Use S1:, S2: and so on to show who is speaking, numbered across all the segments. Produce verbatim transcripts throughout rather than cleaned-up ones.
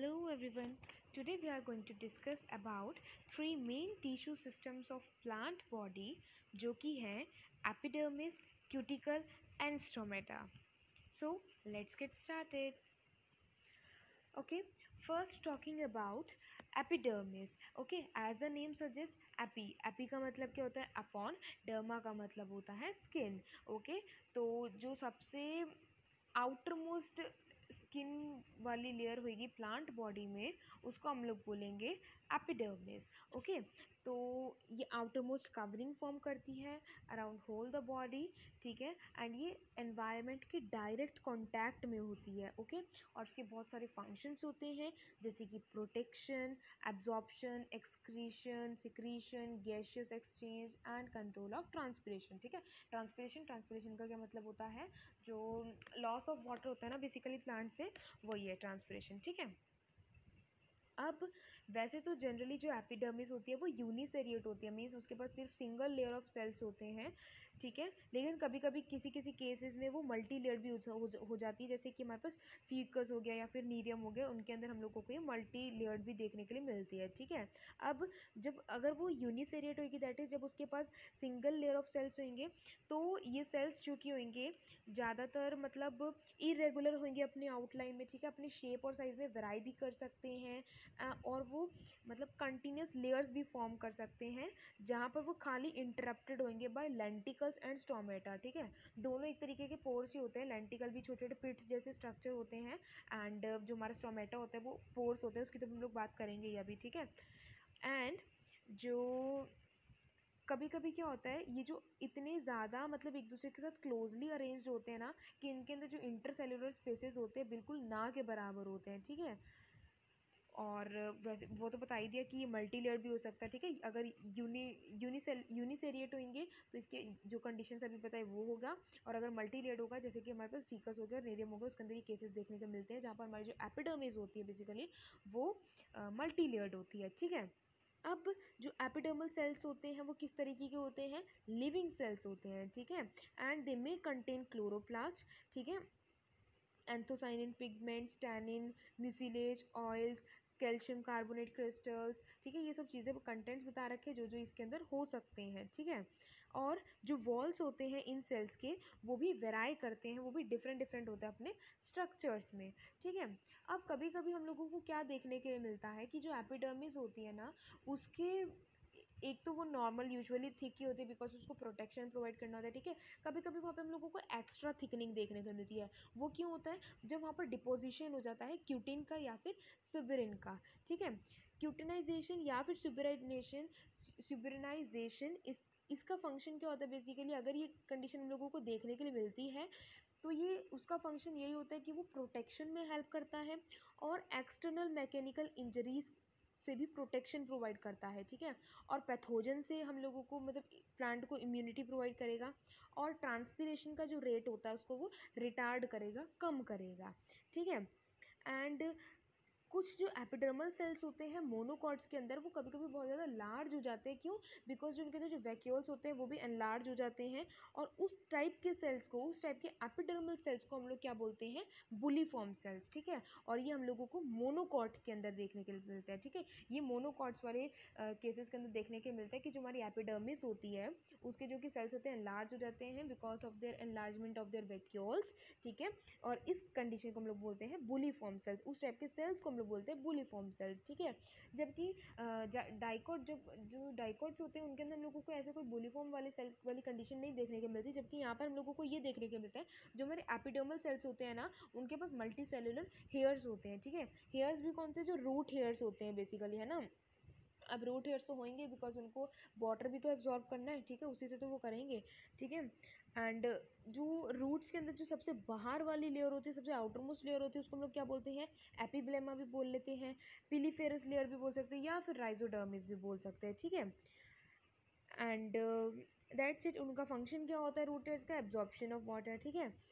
S1: Hello everyone. Today we are going to discuss about three main tissue systems of plant body जो कि हैं epidermis, cuticle and stomata. So let's get started. Okay, first talking about epidermis. Okay, as the name suggests, epi epi का मतलब क्या होता है upon, derma का मतलब होता है skin. Okay, तो जो सबसे आउटर मोस्ट स्किन वाली लेयर होगी प्लांट बॉडी में उसको हम लोग बोलेंगे एपिडर्मिस. ओके, तो ये आउटर मोस्ट कवरिंग फॉर्म करती है अराउंड होल द बॉडी. ठीक है, एंड ये एनवायरनमेंट के डायरेक्ट कांटेक्ट में होती है. Okay okay? और उसके बहुत सारे फंक्शंस होते हैं जैसे कि protection, absorption, excretion, secretion, gaseous exchange and control of transpiration. ठीक है, ट्रांसपिरेशन ट्रांसपिरेशन का क्या मतलब होता है, जो लॉस ऑफ वाटर होता है ना बेसिकली प्लांट से, वही है ट्रांसपिरेशन. ठीक है, अब वैसे तो जनरली जो एपिडर्मिस होती है वो यूनिसेरिएट होती है, मीन्स उसके पास सिर्फ सिंगल लेयर ऑफ सेल्स होते हैं. ठीक है, लेकिन कभी कभी किसी किसी केसेस में वो मल्टी लेयर भी हो, हो जाती है, जैसे कि हमारे पास फीकस हो गया या फिर नीरियम हो गया, उनके अंदर हम लोगों को ये मल्टी लेयर भी देखने के लिए मिलती है. ठीक है, अब जब अगर वो यूनिसेरिएट होगी, दैट इज़ जब उसके पास सिंगल लेयर ऑफ सेल्स होंगे, तो ये सेल्स जो कि होंगे ज़्यादातर मतलब इरेगुलर होंगे अपने आउटलाइन में. ठीक है, अपनी शेप और साइज़ में वेराई भी कर सकते हैं और वो मतलब कंटिन्यूस लेयर्स भी फॉर्म कर सकते हैं जहाँ पर वो खाली इंटरप्टेड होंगे बाय लेंटिकल्स एंड स्टोमेटा. ठीक है, दोनों एक तरीके के पोर्स ही होते हैं. लेंटिकल भी छोटे छोटे पिट्स जैसे स्ट्रक्चर होते हैं एंड जो हमारा स्टोमेटा होता है वो पोर्स होते हैं, उसकी तो हम लोग बात करेंगे ये अभी. ठीक है, एंड जो कभी कभी क्या होता है, ये जो इतने ज़्यादा मतलब एक दूसरे के साथ क्लोजली अरेंज्ड होते हैं ना कि इनके अंदर जो इंटरसेलुलर स्पेसेस होते हैं बिल्कुल ना के बराबर होते हैं. ठीक है, और वैसे वो तो बता ही दिया कि ये मल्टी लेयर भी हो सकता है. ठीक है, अगर यूनि यूनिसेल यूनिसेरिएट होंगे तो इसके जो कंडीशन अभी पता है वो होगा, और अगर मल्टी लेयर होगा जैसे कि हमारे पास फीकस हो गया और नेरियम हो गया, उसके अंदर ये केसेस देखने को मिलते हैं जहाँ पर हमारी जो एपिडर्मिस होती है बेसिकली वो मल्टी लेयर्ड होती है. ठीक है, अब जो एपिडर्मल सेल्स होते हैं वो किस तरीके के होते हैं, लिविंग सेल्स होते हैं. ठीक है, and they may contain chloroplast. ठीक है, anthocyanin pigments, tannin, mucilage, oils, calcium carbonate crystals. ठीक है, ये सब चीज़ें कंटेंट्स बता रखे जो जो इसके अंदर हो सकते हैं. ठीक है, और जो वॉल्स होते हैं इन सेल्स के वो भी वेराई करते हैं, वो भी डिफरेंट डिफरेंट होते हैं अपने स्ट्रक्चर्स में. ठीक है, अब कभी कभी हम लोगों को क्या देखने के लिए मिलता है कि जो एपिडर्मिस होती है ना उसके एक तो वो नॉर्मल यूजुअली थिक ही होती है बिकॉज उसको प्रोटेक्शन प्रोवाइड करना होता है. ठीक है, कभी कभी वहाँ पे हम लोगों को एक्स्ट्रा थिकनिंग देखने को मिलती है. वो क्यों होता है, जब वहाँ पर डिपोजिशन हो जाता है क्यूटिन का या फिर सुबेरिन का. ठीक है, क्यूटिनाइजेशन या फिर सुबेराइनेशन सुबेरिनाइजेशन इस इसका फंक्शन क्या होता है बेसिकली, अगर ये कंडीशन हम लोगों को देखने के लिए मिलती है तो ये उसका फंक्शन यही होता है कि वो प्रोटेक्शन में हेल्प करता है और एक्सटर्नल मैकेनिकल इंजरीज से भी प्रोटेक्शन प्रोवाइड करता है. ठीक है, और पैथोजन से हम लोगों को मतलब प्लांट को इम्यूनिटी प्रोवाइड करेगा, और ट्रांसपिरेशन का जो रेट होता है उसको वो रिटार्ड करेगा, कम करेगा. ठीक है, एंड कुछ जो एपिडर्मल सेल्स होते हैं मोनोकॉट्स के अंदर वो कभी कभी बहुत ज़्यादा लार्ज हो जाते हैं. क्यों, बिकॉज जो उनके अंदर जो वैक्यूल्स होते हैं वो भी एनलार्ज हो जाते हैं, और उस टाइप के सेल्स को, उस टाइप के एपिडर्मल सेल्स को हम लोग क्या बोलते हैं, बुलीफॉर्म सेल्स. ठीक है, और ये हम लोगों को मोनोकॉट के अंदर देखने के लिए मिलता है. ठीक है, ये मोनोकॉट्स वाले केसेस के अंदर देखने के मिलता है कि जो हमारी एपिडर्मिस होती है उसके जो कि सेल्स होते हैं एनलार्ज हो जाते हैं because of their enlargement of their vacuoles. ठीक है, और इस कंडीशन को हम लोग बोलते हैं बुलीफॉर्म सेल्स. उस टाइप के सेल्स को हम लोग बोलते हैं बुलीफॉर्म सेल्स. ठीक है, जबकि डाइकोट जब जो डाइकोट्स होते हैं उनके अंदर हम लोगों को ऐसे कोई बुलीफॉर्म वाले सेल वाली कंडीशन नहीं देखने को मिलती, जबकि यहाँ पर हम लोगों को ये देखने को मिलता है जो हमारे एपिडर्मल सेल्स होते हैं ना उनके पास मल्टी सेलुलर हेयर्स होते हैं. ठीक है, हेयर्स भी कौन से, जो रूट हेयर्स होते हैं बेसिकली, है ना. अब रूट हेयर्स तो होंगे बिकॉज उनको वाटर भी तो एब्जॉर्ब करना है. ठीक है, उसी से तो वो करेंगे. ठीक है, एंड जो रूट्स के अंदर जो सबसे बाहर वाली लेयर होती है, सबसे आउटर मोस्ट लेयर होती है, उसको हम लोग क्या बोलते हैं, एपिब्लेमा भी बोल लेते हैं, पिलीफेरस लेयर भी बोल सकते हैं, या फिर राइजोडर्मिस भी बोल सकते हैं. ठीक है, एंड दैट्स इट. उनका फंक्शन क्या होता है रूट हेयर्स का, एब्जॉर्प्शन ऑफ वाटर. ठीक है,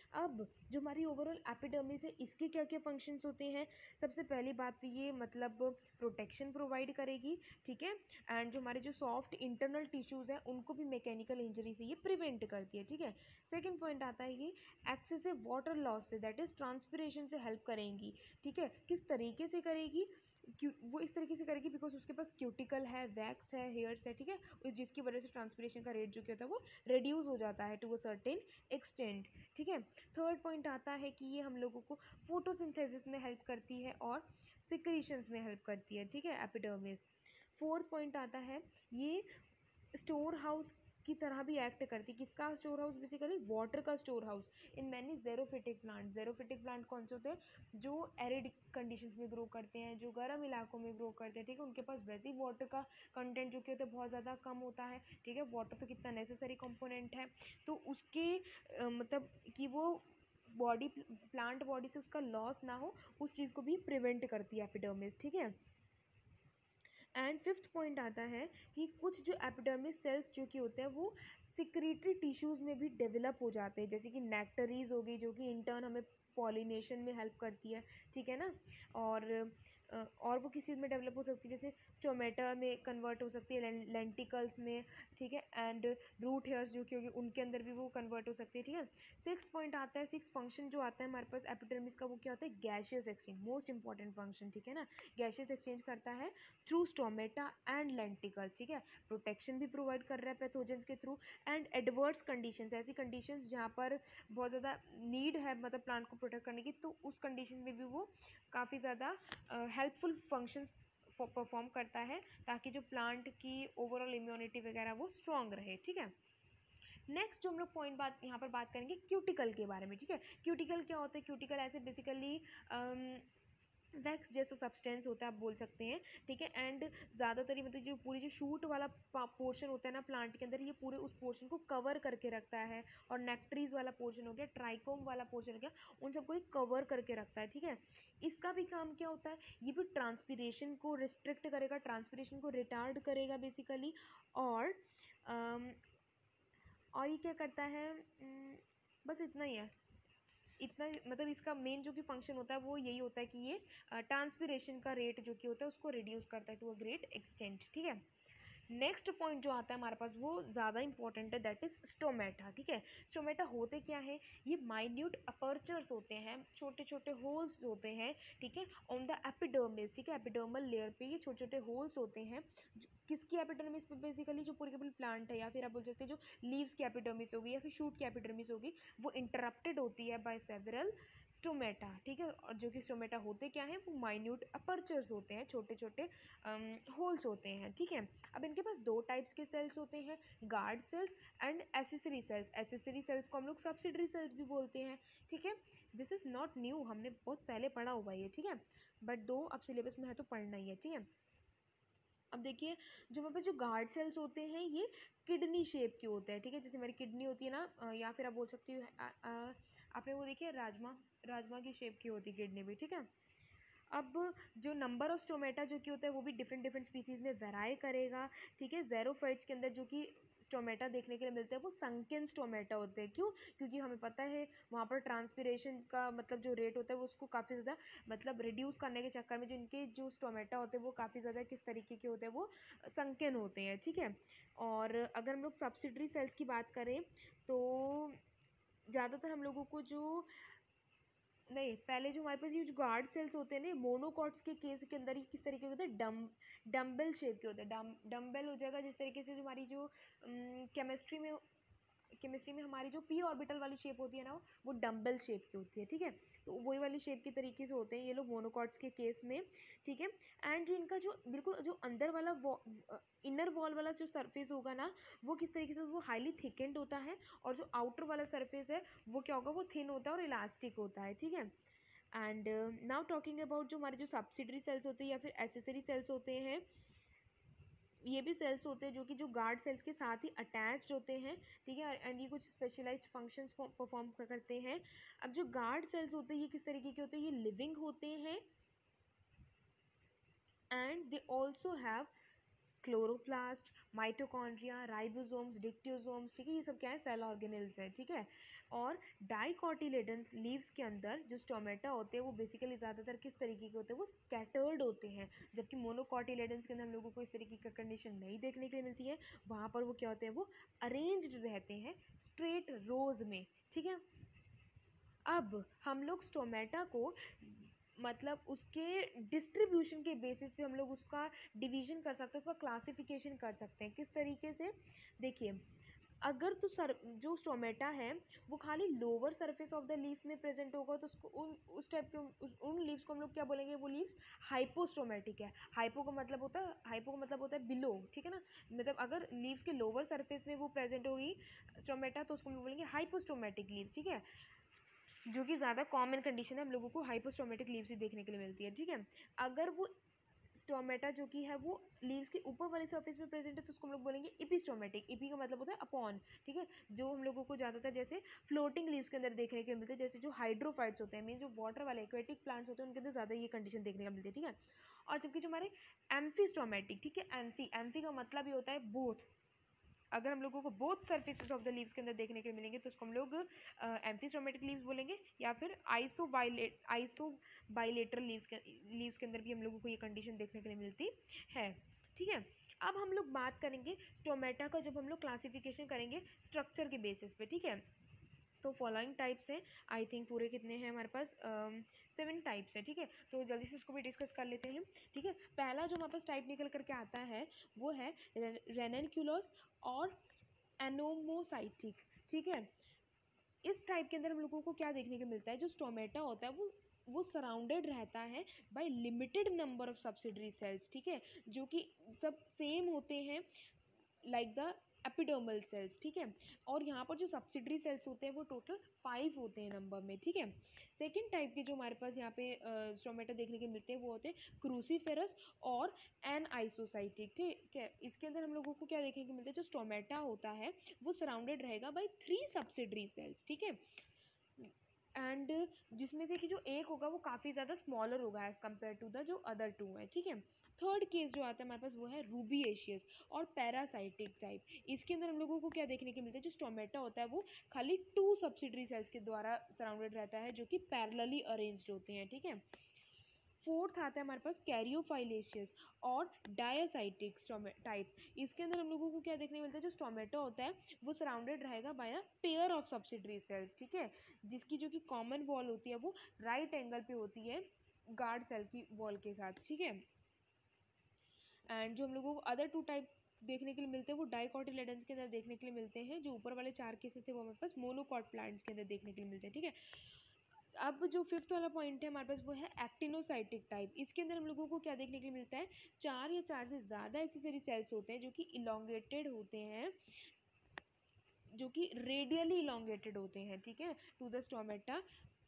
S1: अब जो हमारी ओवरऑल एपिडर्मिस है इसके क्या क्या फंक्शंस होते हैं। सबसे पहली बात तो ये मतलब प्रोटेक्शन प्रोवाइड करेगी, ठीक है। एंड जो हमारे जो सॉफ्ट इंटरनल टिश्यूज़ हैं उनको भी मैकेनिकल इंजरी से ये प्रिवेंट करती है, ठीक है। सेकेंड पॉइंट आता है ये एक्सेसिव वाटर लॉस से, दैट इज़ ट्रांसपिरेशन से हेल्प करेंगी, ठीक है। किस तरीके से करेगी, क्यों वो इस तरीके से करेगी बिकॉज उसके पास क्यूटिकल है, वैक्स है, हेयर्स है, ठीक है, जिसकी वजह से ट्रांसपिरेशन का रेट जो क्या होता है वो रिड्यूस हो जाता है टू अ सर्टेन एक्सटेंट, ठीक है। थर्ड पॉइंट आता है कि ये हम लोगों को फोटोसिंथेसिस में हेल्प करती है और सिक्रीशंस में हेल्प करती है, ठीक है, एपिडर्मिस। फोर्थ पॉइंट आता है ये स्टोर हाउस की तरह भी एक्ट करती है। किसका स्टोर हाउस, बेसिकली वाटर का store house in many xerophytic plant. Xerophytic plant कौन से होते हैं, जो एरिड कंडीशंस में ग्रो करते हैं, जो गर्म इलाकों में ग्रो करते हैं, ठीक है, उनके पास वैसे ही वाटर का कंटेंट जो कि होता है बहुत ज़्यादा कम होता है, ठीक है। वाटर तो कितना नेसेसरी कंपोनेंट है, तो उसके अ, मतलब कि वो बॉडी प्लांट बॉडी से उसका लॉस ना हो उस चीज़ को भी प्रिवेंट करती है एपिडर्मिस, ठीक है। एंड फिफ्थ पॉइंट आता है कि कुछ जो एपिडर्मिस सेल्स जो कि होते हैं वो सिक्रीटरी टिश्यूज़ में भी डेवलप हो जाते हैं, जैसे कि नेक्टरीज हो गई जो कि इंटर्न हमें पॉलिनेशन में हेल्प करती है, ठीक है ना। और अ, और वो किस चीज़ में डेवलप हो सकती है, जैसे स्टोमेटा में कन्वर्ट हो सकती है, लेंटिकल्स में, ठीक है। एंड रूट हेयर्स जो कि होगी उनके अंदर भी वो कन्वर्ट हो सकती है, ठीक है। सिक्स पॉइंट आता है, सिक्स फंक्शन जो आता है हमारे पास एपिडर्मिस का, वो क्या होता है, gaseous exchange, most important function, ठीक है ना। गैशियस एक्सचेंज करता है थ्रू स्टोमेटा एंड लेंटिकल्स, ठीक है। प्रोटेक्शन भी प्रोवाइड कर रहा है पैथोजेंस के थ्रू। एंड एडवर्स कंडीशंस, ऐसी कंडीशंस जहाँ पर बहुत ज़्यादा नीड है मतलब प्लांट को प्रोटेक्ट करने की, तो उस कंडीशन में भी वो काफ़ी ज़्यादा हेल्पफुल फंक्शंस परफॉर्म करता है ताकि जो प्लांट की ओवरऑल इम्यूनिटी वगैरह वो स्ट्रॉन्ग रहे, ठीक है। नेक्स्ट जो हम लोग पॉइंट बात यहाँ पर बात करेंगे क्यूटिकल के बारे में, ठीक है। क्यूटिकल क्या होता है, क्यूटिकल ऐसे बेसिकली वैक्स जैसा सब्सटेंस होता है आप बोल सकते हैं, ठीक है। एंड ज़्यादातर ये मतलब जो पूरी जो शूट वाला पोर्शन होता है ना प्लांट के अंदर, ये पूरे उस पोर्शन को कवर करके रखता है। और नेक्ट्रीज वाला पोर्शन हो गया, ट्राइकोम वाला पोर्शन हो गया, उन सबको ये कवर करके रखता है, ठीक है। इसका भी काम क्या होता है, ये भी ट्रांसपीरेशन को रिस्ट्रिक्ट करेगा, ट्रांसपीरेशन को रिटार्ड करेगा बेसिकली। और अम, और ये क्या करता है, उम, बस इतना ही है, इतना मतलब इसका मेन जो कि फंक्शन होता है वो यही होता है कि ये ट्रांसपीरेशन का रेट जो कि होता है उसको रिड्यूस करता है टू अ ग्रेट एक्सटेंट, ठीक है। नेक्स्ट पॉइंट जो आता है हमारे पास वो ज़्यादा इंपॉर्टेंट है, दैट इज स्टोमेटा, ठीक है। स्टोमेटा होते क्या है, ये माइन्यूट अपर्चर्स होते हैं, छोटे छोटे होल्स होते हैं, ठीक है, ऑन द एपिडर्मिस, ठीक है। एपिडर्मल लेयर पे ये छोटे छोटे होल्स होते हैं, किसकी एपिडर्मिस पे, बेसिकली जो पूरी के पूरी प्लांट है, या फिर आप बोल सकते हैं जो लीव्स की एपिडर्मिस होगी या फिर शूट की एपिडर्मिस होगी, वो इंटरप्टेड होती है बाय सेवरल स्टोमेटा, ठीक है। और जो कि स्टोमेटा होते क्या हैं, वो माइन्यूट अपर्चर्स होते हैं, छोटे छोटे होल्स होते हैं, ठीक है। अब इनके पास दो टाइप्स के सेल्स होते हैं, guard cells and accessory cells. Accessory cells को हम लोग सब्सिडरी सेल्स भी बोलते हैं, ठीक है। दिस इज़ नॉट न्यू, हमने बहुत पहले पढ़ा हुआ है ये, ठीक है, बट दो अब सिलेबस में है तो पढ़ना ही है, ठीक है। अब देखिए जो हमारे पास जो गार्ड सेल्स होते हैं ये किडनी शेप के होते हैं, ठीक है। जैसे हमारी किडनी होती है ना, या फिर आप बोल सकते हो आपने वो देखिए राजमा राजमा की शेप की होती है किडनी भी, ठीक है। अब जो नंबर ऑफ स्टोमेटा जो कि होता है वो भी डिफरेंट डिफरेंट स्पीसीज़ में वेराई करेगा, ठीक है। ज़ेरोफाइट्स के अंदर जो कि स्टोमेटा देखने के लिए मिलते हैं वो संकेन स्टोमेटा होते हैं, क्यों, क्योंकि हमें पता है वहाँ पर ट्रांसपीरेशन का मतलब जो रेट होता है वो उसको काफ़ी ज़्यादा मतलब रिड्यूस करने के चक्कर में जो इनके जो स्टोमेटा होते हैं वो काफ़ी ज़्यादा किस तरीके के होते हैं, वो संकेन होते हैं, ठीक है। और अगर हम लोग सब्सिडरी सेल्स की बात करें तो ज़्यादातर हम लोगों को जो नहीं, पहले जो हमारे पास ये जो गार्ड सेल्स होते हैं ना, मोनोकॉट्स के केस के अंदर ही किस तरीके के होते हैं, डम डम्बल शेप के होते हैं, डम डम्बल हो जाएगा, जिस तरीके से जो हमारी जो केमिस्ट्री में केमिस्ट्री में हमारी जो पी ऑर्बिटल वाली शेप होती है ना, वो डम्बल शेप की होती है, ठीक है। तो वही वाली शेप की तरीके से होते हैं ये लोग मोनोकॉट्स के केस में, ठीक है। एंड जो इनका जो बिल्कुल जो अंदर वाला इनर वॉल वाला जो सरफेस होगा ना, वो किस तरीके से, वो हाईली थिकेंड होता है। और जो आउटर वाला सरफेस है वो क्या होगा, वो थिन होता है और इलास्टिक होता है, ठीक है। एंड नाउ टॉकिंग अबाउट जो हमारे जो सब्सिडरी सेल्स होते हैं या फिर एसेसरी सेल्स होते हैं, ये भी सेल्स होते हैं जो कि जो गार्ड सेल्स के साथ ही अटैच्ड होते हैं, ठीक है। एंड ये कुछ स्पेशलाइज्ड फंक्शंस परफॉर्म करते हैं। अब जो गार्ड सेल्स होते हैं ये किस तरीके के होते हैं, ये लिविंग होते हैं and they also have chloroplast, mitochondria, ribosomes, dictyosomes, ठीक है। ये सब क्या है, सेल ऑर्गेनेल्स है, ठीक है। और डाइकोटिलेडन्स लीव्स के अंदर जो स्टोमेटा होते हैं वो बेसिकली ज़्यादातर किस तरीके के होते हैं, वो स्कैटर्ड होते हैं, जबकि मोनोकोटिलेडन्स के अंदर हम लोगों को इस तरीके का कंडीशन नहीं देखने के लिए मिलती है। वहाँ पर वो क्या होते हैं, वो अरेंज्ड रहते हैं स्ट्रेट रोज में, ठीक है। अब हम लोग स्टोमेटा को मतलब उसके डिस्ट्रीब्यूशन के बेसिस पे हम लोग उसका डिवीजन कर सकते हैं, उसका क्लासिफिकेशन कर सकते हैं। किस तरीके से, देखिए, अगर तो सर जो स्टोमेटा है वो खाली lower surface of the leaf में प्रेजेंट होगा तो उसको उन उस टाइप के उस, उन लीव्स को हम लोग क्या बोलेंगे, वो लीव्स हाइपोस्टोमेटिक है। हाइपो का मतलब होता है हाइपो का मतलब होता है बिलो, ठीक है ना। मतलब अगर लीव्स के लोअर सरफेस में वो प्रेजेंट होगी स्टोमेटा तो उसको हम लोग बोलेंगे हाइपोस्टोमेटिक लीव्स, ठीक है, जो कि ज़्यादा कॉमन कंडीशन है, हम लोगों को हाइपोस्टोमेटिक लीव्स ही देखने के लिए मिलती है, ठीक है। अगर वो स्टोमेटा जो कि है वो लीव्स के ऊपर वाले सरफेस में प्रेजेंट है तो उसको हम लोग बोलेंगे इपीस्टोमेटिक। इपी का मतलब होता है अपॉन, ठीक है, जो हम लोगों को ज़्यादातर जैसे फ्लोटिंग लीव्स के अंदर देखने के मिलते हैं, जैसे जो हाइड्रोफाइट्स होते हैं, मीन जो वाटर वाले एक्वेटिक प्लांट्स होते हैं उनके अंदर ज़्यादा ये कंडीशन देखने को मिलती है, ठीक है। और जबकि जो हमारे एम्फीस्टोमेटिक, ठीक है, एम्फी एम्फी का मतलब ये होता है बोथ। अगर हम लोगों को both surfaces of the leaves के अंदर देखने के मिलेंगे तो उसको हम लोग एम्फीस्टोमेटिक लीव्स बोलेंगे, या फिर आइसो बाइलेट आइसो बाइलेटरल लीव्स के लीव्स के अंदर भी हम लोगों को ये कंडीशन देखने के लिए मिलती है, ठीक है। अब हम लोग बात करेंगे स्टोमेटा का, जब हम लोग क्लासिफिकेशन करेंगे स्ट्रक्चर के बेसिस पे, ठीक है। तो फॉलोइंग टाइप्स हैं, आई थिंक पूरे कितने हैं हमारे पास, सेवन टाइप्स है, ठीक है। तो जल्दी से इसको भी डिस्कस कर लेते हैं, ठीक है। पहला जो हमारे पास टाइप निकल करके आता है वो है रेननक्यूलोस और एनोमोसाइटिक, ठीक है। इस टाइप के अंदर हम लोगों को क्या देखने को मिलता है, जो स्टोमेटा होता है वो वो सराउंडेड रहता है by limited number of subsidiary cells, ठीक है, जो कि सब सेम होते हैं लाइक द एपिडर्मल सेल्स, ठीक है। और यहाँ पर जो सब्सिडरी सेल्स होते हैं वो टोटल फाइव होते हैं नंबर में, ठीक है। सेकेंड टाइप के जो हमारे पास यहाँ पे स्टोमेटा देखने के मिलते हैं वो होते हैं क्रूसीफेरस और एन आइसोसाइटिक, ठीक है। इसके अंदर हम लोगों को क्या देखने को मिलता है, जो स्टोमेटा होता है वो सराउंडेड रहेगा बाई थ्री सब्सिडरी सेल्स, ठीक है। एंड जिसमें से कि जो एक होगा वो काफ़ी ज़्यादा स्मॉलर होगा एज़ कम्पेयर टू द जो अदर टू है, ठीक है। थर्ड केस जो आता है हमारे पास वो है रूबिएशियस और पैरासाइटिक टाइप। इसके अंदर हम लोगों को क्या देखने को मिलता है, जो स्टोमेटा होता है वो खाली टू सब्सिडरी सेल्स के द्वारा सराउंडेड रहता है, जो कि पैरेलली अरेंज्ड होते हैं, ठीक है। फोर्थ आता है हमारे पास कैरियोफाइलेशियस और डायासाइटिक टाइप। इसके अंदर हम लोगों को क्या देखने को मिलता है, जो स्टोमेटा होता है वो सराउंडेड रहेगा by a pair of subsidiary cells, ठीक है, जिसकी जो कि कॉमन वॉल होती है वो राइट एंगल पे होती है गार्ड सेल की वॉल के साथ, ठीक है। एंड जो हम लोगों को अदर टू टाइप देखने के लिए मिलते हैं वो डाइकोटिलेडन्स के अंदर देखने के लिए मिलते हैं। जो ऊपर वाले चार केसेस थे वो हमारे पास मोनोकॉट प्लांट्स के अंदर देखने के लिए मिलते हैं, ठीक है। अब जो फिफ्थ वाला पॉइंट है हमारे पास वो है एक्टिनोसाइटिक टाइप। इसके अंदर हम लोगों को क्या देखने के लिए मिलता है, चार या चार से ज़्यादा एसेसरी सेल्स होते हैं जो कि इलोंगेटेड होते हैं, जो कि रेडियली इलोंगेटेड होते हैं, ठीक है, टू द स्टोमेटा,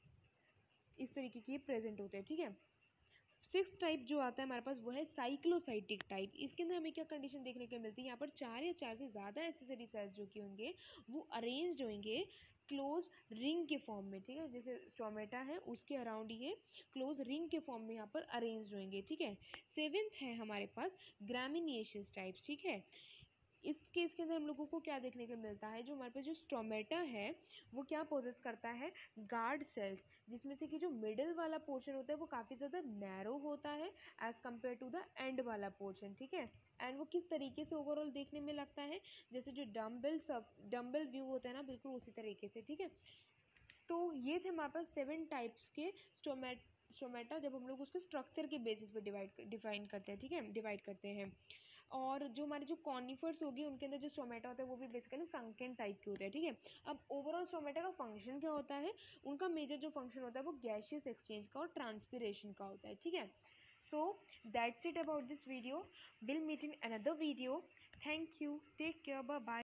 S1: इस तरीके के प्रेजेंट होते हैं, ठीक है। सिक्स टाइप जो आता है हमारे पास वो है साइक्लोसाइटिक टाइप। इसके अंदर हमें क्या कंडीशन देखने को मिलती है, यहाँ पर चार या चार से ज़्यादा एसेसरी सेल्स जो कि होंगे वो अरेंज्ड होंगे क्लोज रिंग के फॉर्म में, ठीक है, जैसे स्टोमेटा है उसके अराउंड ये क्लोज रिंग के फॉर्म में यहाँ पर अरेंज्ड होंगे, ठीक है। सेवेंथ है हमारे पास ग्रामिनिएशियस टाइप्स, ठीक है। इस केस के अंदर हम लोगों को क्या देखने को मिलता है, जो हमारे पास जो स्टोमेटा है वो क्या पोजेस करता है, गार्ड सेल्स, जिसमें से कि जो मिडिल वाला पोर्शन होता है वो काफ़ी ज़्यादा नैरो होता है as compare to the end वाला पोर्शन, ठीक है। एंड वो किस तरीके से ओवरऑल देखने में लगता है, जैसे जो डम्बल सब डम्बल व्यू होता है ना, बिल्कुल उसी तरीके से, ठीक है। तो ये थे हमारे पास सेवन टाइप्स के स्टोमेट स्टोमेटा, जब हम लोग उसके स्ट्रक्चर के बेसिस पे डिवाइड डिफाइन करते हैं, ठीक है, डिवाइड करते हैं। और जो हमारे जो कॉनिफर्स होगी उनके अंदर जो स्टोमेटा होता है वो भी बेसिकली संकेन टाइप के होते हैं, ठीक है। अब ओवरऑल स्टोमेटा का फंक्शन क्या होता है, उनका मेजर जो फंक्शन होता है वो गैशियस एक्सचेंज का और ट्रांसपिरेशन का होता है, ठीक है। So that's it about this video, will meet in another video. Thank you, take care, bye bye.